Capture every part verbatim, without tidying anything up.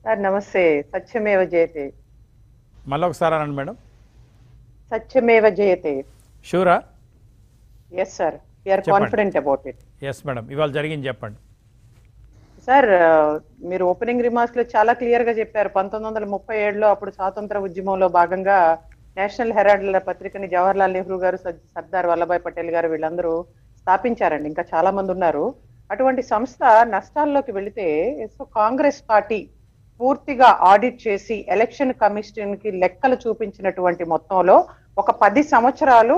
Sir నమస్తే. సత్యమేవ జయతే. మళ్ళీ ఒకసారి అనండి మేడం. సత్యమేవ జయతే. షూరా? Yes sir, we are confident about it. Yes madam, ఇవాళ జరిగింది చెప్పండి సార్. మీరు ఓపెనింగ్ రిమార్క్స్ లో చాలా క్లియర్ గా చెప్పారు. పంతొమ్మిది వందల ముప్పై ఏడులో అప్పుడు స్వాతంత్ర ఉద్యమంలో భాగంగా నేషనల్ హెరాల్డ్ పత్రికని జవహర్లాల్ నెహ్రూ గారు, సర్దార్ వల్లభాయ్ పటేల్ గారు వీళ్ళందరూ స్థాపించారండి. ఇంకా చాలా మంది ఉన్నారు. అటువంటి సంస్థ నష్టాల్లోకి వెళితే సో కాంగ్రెస్ పార్టీ పూర్తిగా ఆడిట్ చేసి ఎలక్షన్ కమిషన్ కి లెక్కలు చూపించినటువంటి మొత్తంలో ఒక పది సంవత్సరాలు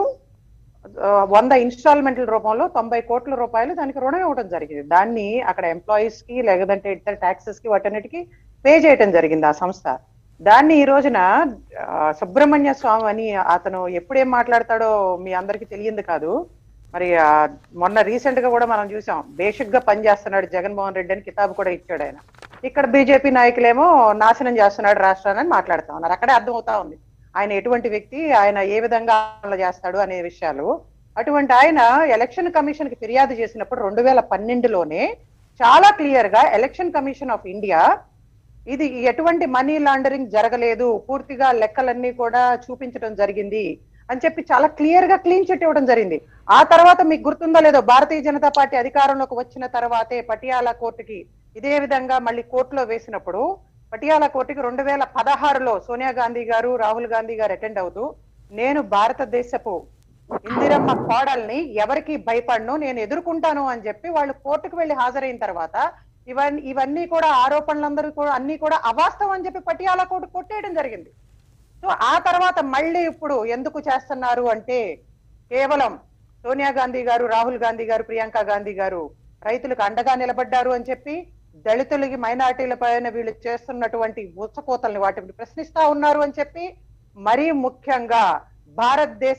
వంద ఇన్స్టాల్మెంట్ల రూపంలో తొంభై కోట్ల రూపాయలు దానికి రుణం ఇవ్వడం జరిగింది. దాన్ని అక్కడ ఎంప్లాయీస్ కి లేదంటే ఇతర ట్యాక్సెస్ కి వాటన్నిటికీ పే చేయడం జరిగింది ఆ సంస్థ. దాన్ని ఈ రోజున సుబ్రహ్మణ్య స్వామి అని అతను ఎప్పుడేం మాట్లాడతాడో మీ అందరికీ తెలియంది కాదు. మరి మొన్న రీసెంట్ గా కూడా మనం చూసాం, బేసిక్ గా పనిచేస్తున్నాడు జగన్మోహన్ రెడ్డి అని కితాబు కూడా ఇచ్చాడు ఆయన. ఇక్కడ బీజేపీ నాయకులేమో నాశనం చేస్తున్నాడు రాష్ట్రాన్ని మాట్లాడుతా ఉన్నారు. అక్కడే అర్థం అవుతా ఉంది ఆయన ఎటువంటి వ్యక్తి, ఆయన ఏ విధంగా చేస్తాడు అనే విషయాలు. అటువంటి ఆయన ఎలక్షన్ కమిషన్ కి ఫిర్యాదు చేసినప్పుడు రెండు వేల పన్నెండులోనే చాలా క్లియర్ గా ఎలక్షన్ కమిషన్ ఆఫ్ ఇండియా ఇది ఎటువంటి మనీ లాండరింగ్ జరగలేదు, పూర్తిగా లెక్కలన్నీ కూడా చూపించడం జరిగింది అని చెప్పి చాలా క్లియర్ గా క్లీన్ చిట్ ఇవ్వడం జరిగింది. ఆ తర్వాత మీకు గుర్తుందో లేదో, భారతీయ జనతా పార్టీ అధికారంలోకి వచ్చిన తర్వాతే పటియాలా కోర్టుకి ఇదే విధంగా మళ్ళీ కోర్టులో వేసినప్పుడు పటియాలా కోర్టుకి రెండు వేల పదహారులో సోనియా గాంధీ గారు, రాహుల్ గాంధీ గారు అటెండ్ అవుతూ, నేను భారతదేశపు ఇందిరమ్మ కోడల్ని ఎవరికి భయపడను, నేను ఎదుర్కొంటాను అని చెప్పి వాళ్ళు కోర్టుకు వెళ్లి హాజరైన తర్వాత ఇవన్నీ ఇవన్నీ కూడా ఆరోపణలందరూ కూడా అన్ని కూడా అవాస్తవం అని చెప్పి పటియాలా కోర్టు కొట్టేయడం జరిగింది. సో ఆ తర్వాత మళ్ళీ ఇప్పుడు ఎందుకు చేస్తున్నారు అంటే, కేవలం సోనియా గాంధీ గారు, రాహుల్ గాంధీ గారు, ప్రియాంక గాంధీ గారు రైతులకు అండగా నిలబడ్డారు అని చెప్పి, దళితులకి మైనార్టీల పైన వీళ్ళు చేస్తున్నటువంటి ఉచ్చకోతల్ని వాటిని ప్రశ్నిస్తా ఉన్నారు అని చెప్పి, మరీ ముఖ్యంగా భారతదేశ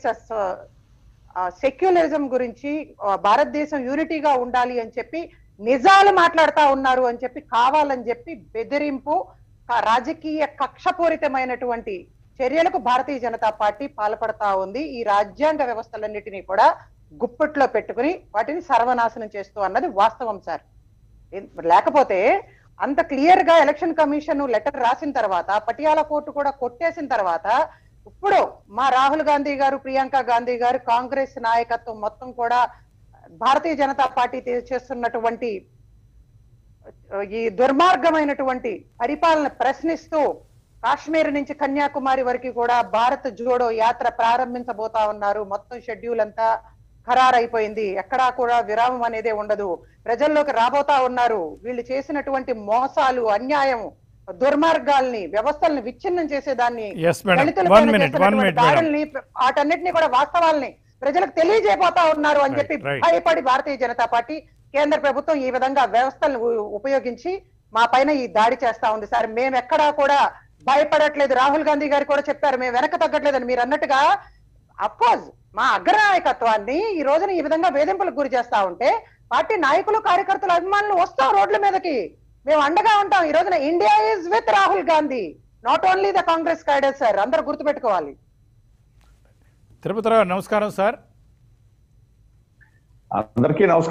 సెక్యులరిజం గురించి, భారతదేశం యూనిటీగా ఉండాలి అని చెప్పి నిజాలు మాట్లాడుతా ఉన్నారు అని చెప్పి, కావాలని చెప్పి బెదిరింపు, రాజకీయ కక్షపూరితమైనటువంటి చర్యలకు భారతీయ జనతా పార్టీ పాల్పడతా ఉంది. ఈ రాజ్యాంగ వ్యవస్థలన్నిటినీ కూడా గుప్పెట్లో పెట్టుకుని వాటిని సర్వనాశనం చేస్తూ అన్నది వాస్తవం సార్. లేకపోతే అంత క్లియర్ గా ఎలక్షన్ కమిషన్ లెటర్ రాసిన తర్వాత, పటియాలా కోర్టు కూడా కొట్టేసిన తర్వాత, ఇప్పుడు మా రాహుల్ గాంధీ గారు, ప్రియాంక గాంధీ గారు, కాంగ్రెస్ నాయకత్వం మొత్తం కూడా భారతీయ జనతా పార్టీ చేస్తున్నటువంటి ఈ దుర్మార్గమైనటువంటి పరిపాలన ప్రశ్నిస్తూ కాశ్మీర్ నుంచి కన్యాకుమారి వరకు కూడా భారత్ జోడో యాత్ర ప్రారంభించబోతా ఉన్నారు. మొత్తం షెడ్యూల్ అంతా ఖరారైపోయింది. ఎక్కడా కూడా విరామం అనేదే ఉండదు. ప్రజల్లోకి రాబోతా ఉన్నారు. వీళ్ళు చేసినటువంటి మోసాలు, అన్యాయం, దుర్మార్గాల్ని, వ్యవస్థల్ని విచ్ఛిన్నం చేసేదాన్ని, దాడుల్ని, వాటన్నిటిని కూడా వాస్తవాల్ని ప్రజలకు తెలియజేయబోతా ఉన్నారు అని చెప్పి భయపడి భారతీయ జనతా పార్టీ, కేంద్ర ప్రభుత్వం ఈ విధంగా వ్యవస్థలను ఉపయోగించి మా పైన ఈ దాడి చేస్తా ఉంది సార్. మేము ఎక్కడా కూడా భయపడట్లేదు. రాహుల్ గాంధీ గారు కూడా చెప్పారు, మేము వెనక తగ్గట్లేదని. మీరు అన్నట్టుగా అఫ్కోర్స్ మా అగ్రనాయకత్వాన్ని ఈ రోజున ఈ విధంగా వేధింపులకు గురి చేస్తా ఉంటే పార్టీ నాయకులు, కార్యకర్తలు, అభిమానులు వస్తాం రోడ్ల మీదకి, మేము అండగా ఉంటాం. ఈ రోజున India is with Rahul Gandhi, not only the Congress cadre sir. అందరూ గుర్తుపెట్టుకోవాలి. తిరుపతిరావు నమస్కారం సార్. అందరికీ నమస్కారం.